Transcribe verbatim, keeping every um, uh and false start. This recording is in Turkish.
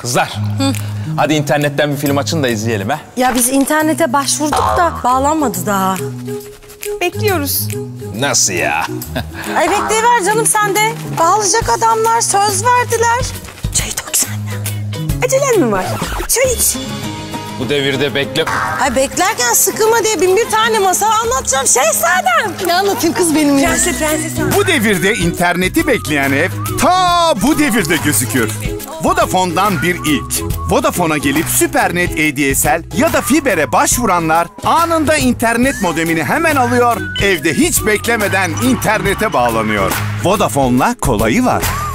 Kızlar, hı. hadi internetten bir film açın da izleyelim ha. Ya biz internete başvurduk da bağlanmadı daha. Bekliyoruz. Nasıl ya? Ay bekleyiver canım sen de. Bağlayacak adamlar söz verdiler. Çay dök sen de. Acelen mi var? Çay iç. Bu devirde bekle... Ay beklerken sıkılma diye bin bir tane masal anlatacağım şehzadem. Ne anlatayım kız benim ya? Prenses, prenses. Bu devirde interneti bekleyen ev ta bu devirde gözükür. Vodafone'dan bir ilk. Vodafone'a gelip Süpernet, A D S L ya da Fiber'e başvuranlar anında internet modemini hemen alıyor, evde hiç beklemeden internete bağlanıyor. Vodafone'la kolayı var.